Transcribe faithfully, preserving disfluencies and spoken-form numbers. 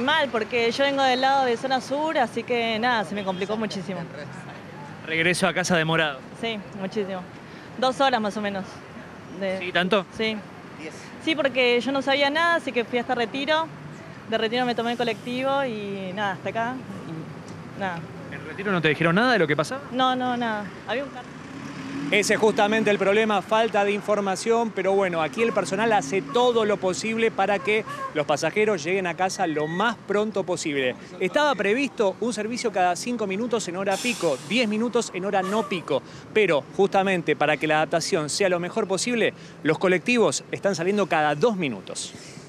mal, porque yo vengo del lado de zona sur, así que nada, se me complicó muchísimo. Regreso a casa demorado. Sí, muchísimo. Dos horas más o menos. De... ¿Sí, tanto? Sí. Sí, porque yo no sabía nada, así que fui hasta Retiro. De Retiro me tomé el colectivo y nada, hasta acá. Y nada. ¿En Retiro no te dijeron nada de lo que pasaba? No, no, nada. Había un carro. Ese es justamente el problema, falta de información, pero bueno, aquí el personal hace todo lo posible para que los pasajeros lleguen a casa lo más pronto posible. Estaba previsto un servicio cada cinco minutos en hora pico, diez minutos en hora no pico, pero justamente para que la adaptación sea lo mejor posible, los colectivos están saliendo cada dos minutos.